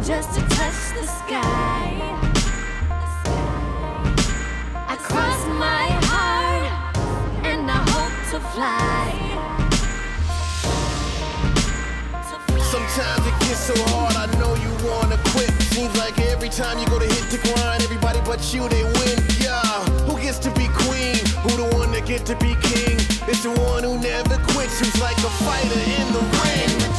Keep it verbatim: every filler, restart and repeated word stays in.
just to touch the sky. I cross my heart and I hope to fly. Sometimes it gets so hard, I know you wanna quit. Seems like every time you go to hit the grind, everybody but you, they win. Yeah, who gets to be queen? Who the one that get to be king? It's the one who never quits, who's like a fighter in the ring.